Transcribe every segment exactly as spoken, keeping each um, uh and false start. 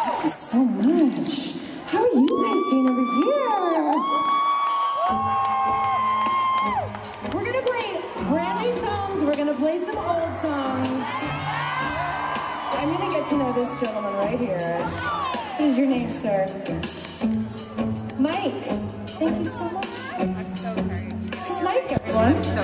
Thank you so much. How are you guys doing over here? We're gonna play brand new songs. We're gonna play some old songs. I'm gonna get to know this gentleman right here. What is your name, sir? Mike. Thank you so much. I'm so sorry. This is Mike, everyone. So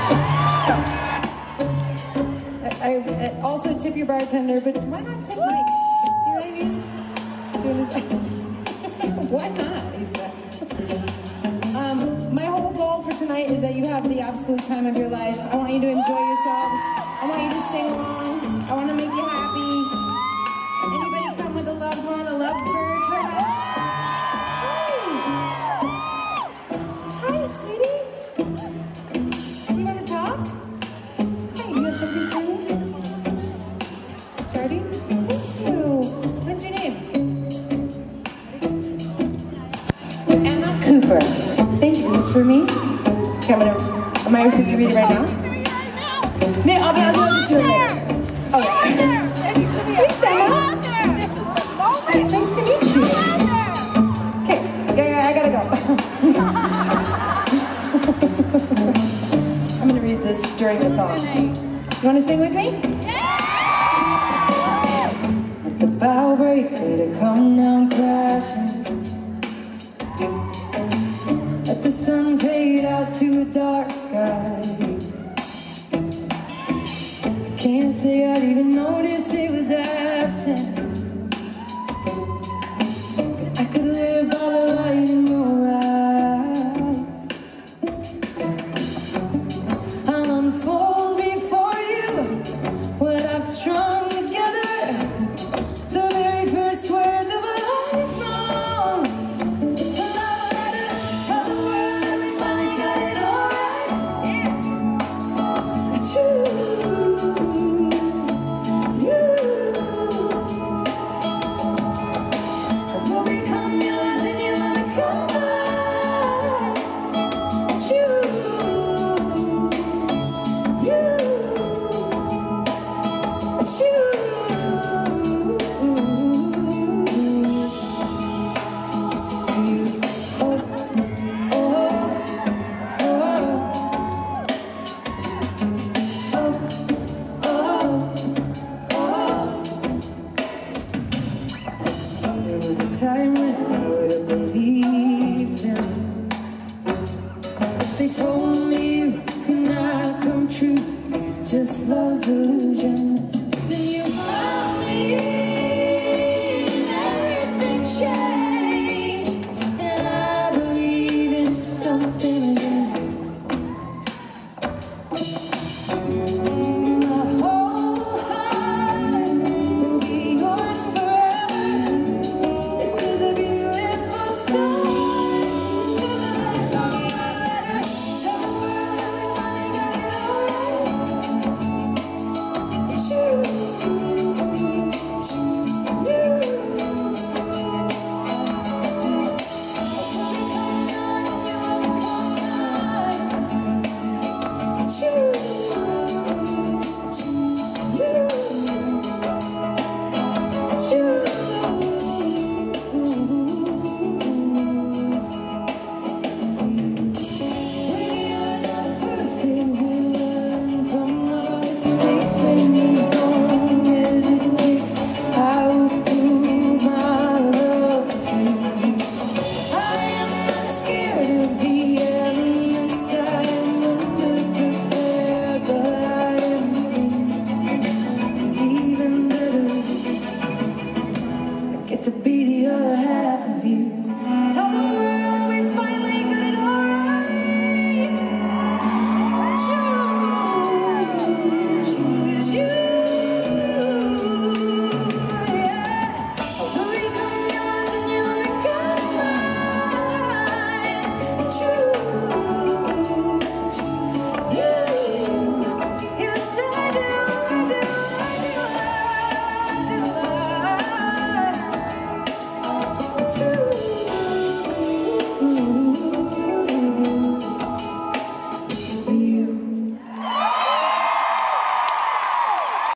I, I also tip your bartender, but why not tip Mike? Do you know what I mean? Doing his why not, Lisa? Um, my whole goal for tonight is that you have the absolute time of your life. I want you to enjoy yourselves. I want you to sing along. I want to make you happy. Anybody come with a loved one, a loved bird, perhaps? Hi. Hi, sweetie. You want to talk? Hey, you have something for me? Starting? Thank you. What's your name? Emma Cooper. Thank you. Is this for me? Okay, I'm gonna, am I supposed to read it right now? May, I'll be able to just do it later. Okay. Thanks, Emma. Nice to meet you. Okay, yeah, yeah, I gotta go. I'm gonna read this during the song. You wanna sing with me? Let the bow break, let it come down crashing. Let the sun fade out to a dark sky. I can't say I'd even notice it was absent, 'cause I could live by the light in your eyes. I'll unfold before you what I've strung together, the very first words of a lifelong. And I had to tell the world that we finally got it all right. I choose you. I will become yours and you will become mine. I choose you. I choose. There was a time when I would have believed them if they told me you could not come true. Just love's a